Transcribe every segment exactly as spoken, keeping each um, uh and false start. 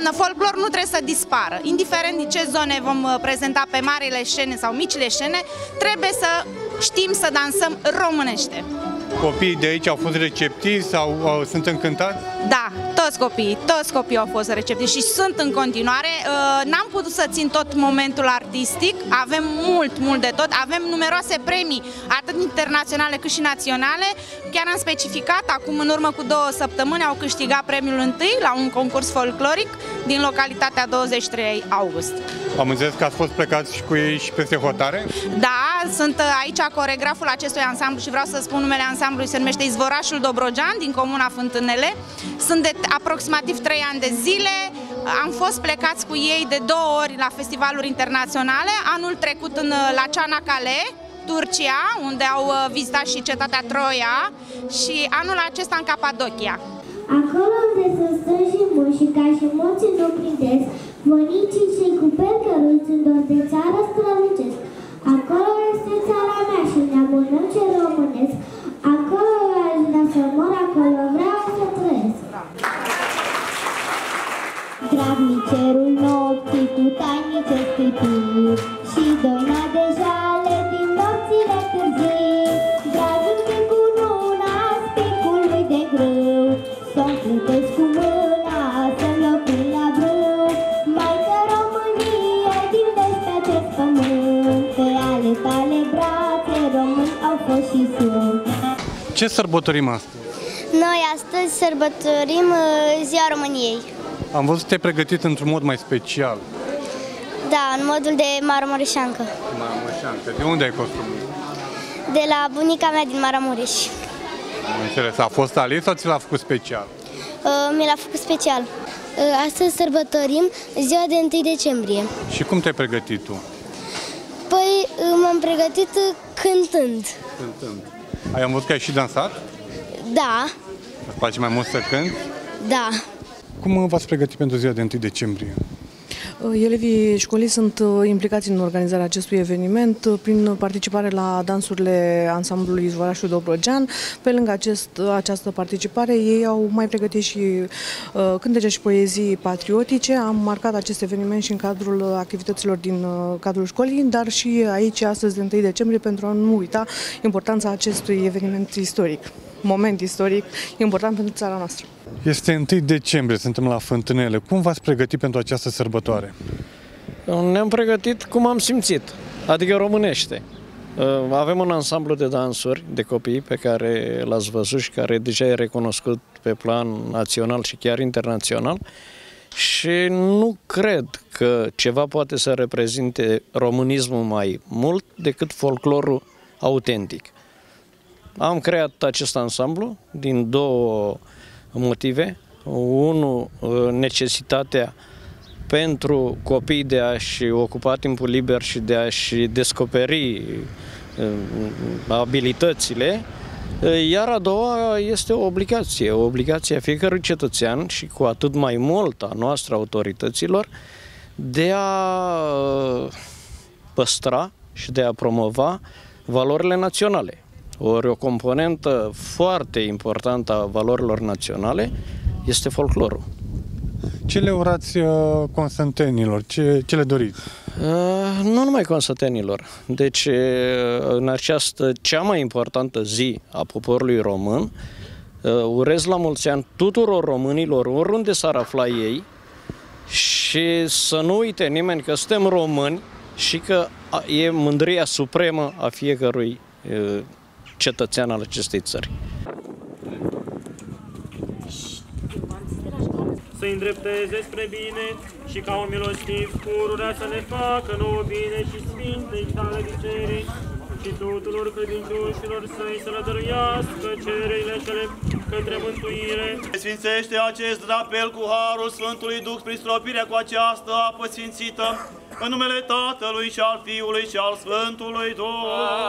folclor nu trebuie să dispară. Indiferent din ce zone vom prezenta pe marile scene sau micile scene, trebuie să știm să dansăm românește. Copiii de aici au fost receptivi sau au, sunt încântați? Da, toți copiii, toți copiii au fost receptivi și sunt în continuare. N-am putut să țin tot momentul artistic, avem mult, mult de tot, avem numeroase premii, atât internaționale cât și naționale. Chiar am specificat, acum în urmă cu două săptămâni au câștigat premiul întâi la un concurs folcloric din localitatea douăzeci și trei august. Am înțeles că ați fost plecați și cu ei și peste hotare? Da, sunt aici coregraful acestui ansamblu și vreau să spun numele ansamblului, se numește Izvorașul Dobrogean din comuna Fântânele. Sunt de aproximativ trei ani de zile, am fost plecați cu ei de două ori la festivaluri internaționale, anul trecut în, la Çanakkale, Turcia, unde au vizitat și cetatea Troia, și anul acesta în Capadocia. Acolo unde sunt strânși mulți și ca și moții nu prindesc, vonicii și cu pelcăruți în dor de țară strălucesc. Acolo este țara mea și neamul meu ce românesc, acolo aș vrea să mor, acolo vreau să trăiesc. Travnicerul nopții cu tainice scârpiri și doina de jale din nopțile târzii, dragul din cununa spicului de grâu, să-mi plătesc cu mâna, să-mi opri la brâu, Maică Românie din vest pe acest pământ, pe ale tale brațe români au fost și sunt. Ce sărbătorim astăzi? Noi astăzi sărbătorim Ziua României. Am văzut că te-ai pregătit într-un mod mai special. Da, în modul de Maramureșancă. Maramureșancă. De unde ai costumul? De la bunica mea din Maramureș. Am înțeles. A fost ales sau ți l-a făcut special? Uh, mi l-a făcut special. Uh, astăzi sărbătorim ziua de întâi decembrie. Și cum te-ai pregătit tu? Păi uh, m-am pregătit uh, cântând. Cântând. Ai am văzut că ai și dansat? Da. Îți place mai mult să cânti? Da. Cum v-ați pregătit pentru ziua de întâi decembrie? Elevii școlii sunt implicați în organizarea acestui eveniment prin participare la dansurile ansamblului Izvorașul Dobrogean. Pe lângă acest, această participare, ei au mai pregătit și uh, cântece și poezii patriotice. Am marcat acest eveniment și în cadrul activităților din uh, cadrul școlii, dar și aici, astăzi, de întâi decembrie, pentru a nu uita importanța acestui eveniment istoric. Moment istoric important pentru țara noastră. Este întâi decembrie, suntem la Fântânele. Cum v-ați pregătit pentru această sărbătoare? Ne-am pregătit cum am simțit, adică românește. Avem un ansamblu de dansuri de copii pe care l-ați văzut și care deja e recunoscut pe plan național și chiar internațional și nu cred că ceva poate să reprezinte românismul mai mult decât folclorul autentic. Am creat acest ansamblu din două motive. Unul, necesitatea pentru copii de a-și ocupa timpul liber și de a-și descoperi abilitățile, iar a doua este o obligație, o obligație a fiecărui cetățean și cu atât mai mult a noastră autorităților de a păstra și de a promova valorile naționale. Ori o componentă foarte importantă a valorilor naționale este folclorul. Ce le urați uh, constantenilor? Ce, ce le doriți? Uh, nu numai constantenilor. Deci, uh, în această cea mai importantă zi a poporului român, uh, urez la mulți ani tuturor românilor, oriunde s-ar afla ei, și să nu uite nimeni că suntem români și că e mândria supremă a fiecărui uh, cetățean al acestei țări. Să-i îndrepteze spre bine și ca un milostiv pururea să ne facă nouă bine și sfintei tale dicere și tuturor credincioșilor să-i să le dăruiască cererile cele către mântuire. Sfințește acest drapel cu harul Sfântului Duh prin stropirea cu această apă sfințită, în numele Tatălui și al Fiului și al Sfântului Duh.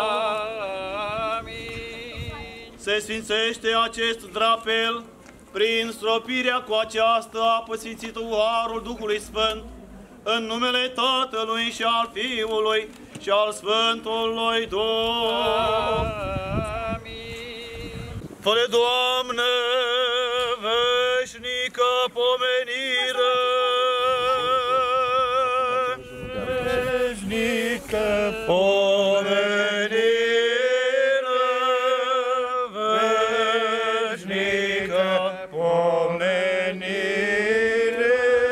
Amin. Se sfințește acest drapel prin stropirea cu această apă sfințită cu harul Duhului Sfânt, în numele Tatălui și al Fiului și al Sfântului Duh. Amin. Fă-le, Doamne, veșnică pomenire! pomenire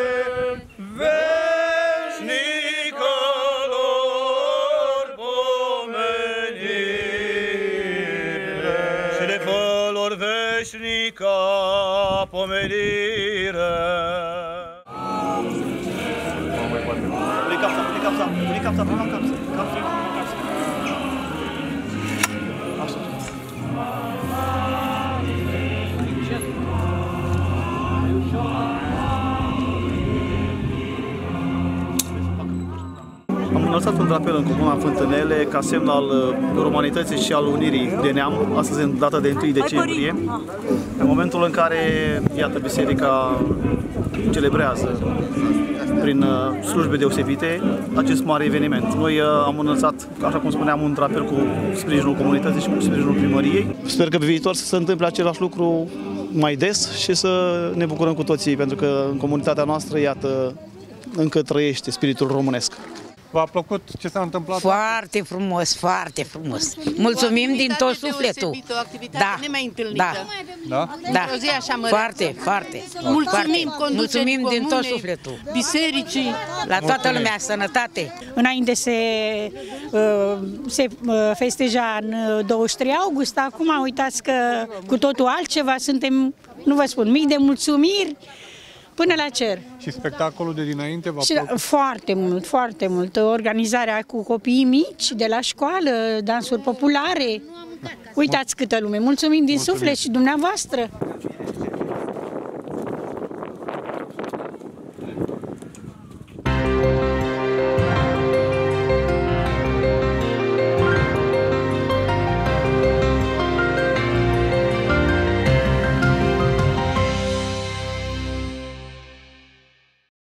veșnică lor pomenire și le fă lor veșnică pomenire. Pune capsa, pune capsa, pune capsa, pune capsa, capsa, capsa. Așa. Am înălțat un drapel în comuna Fântânele ca semn al romanității și al unirii de neam, astăzi în data de întâi decembrie, în momentul în care, iată, biserica celebrează prin slujbe deosebite acest mare eveniment. Noi am înălțat, așa cum spuneam, un drapel cu sprijinul comunității și cu sprijinul primăriei. Sper că pe viitor să se întâmple același lucru mai des și să ne bucurăm cu toții, pentru că în comunitatea noastră, iată, încă trăiește spiritul românesc. V-a plăcut ce s-a întâmplat? Foarte frumos, foarte frumos. Mulțumim din tot sufletul. O activitate Da, nemai întâlnită. da, Da? da. O zi așa măreață. Foarte, foarte. Mulțumim foarte. conducerii Mulțumim din tot comunei, sufletul. bisericii. La toată lumea, sănătate. Înainte se, uh, se uh, festeja în douăzeci și trei august, acum uitați că cu totul altceva, suntem, nu vă spun, mii de mulțumiri până la cer. Și spectacolul de dinainte v-a Și plăcut? foarte mult, foarte mult. Organizarea cu copiii mici de la școală, dansuri populare. Uitați câtă lume. Mulțumim din Mulțumim. suflet și dumneavoastră.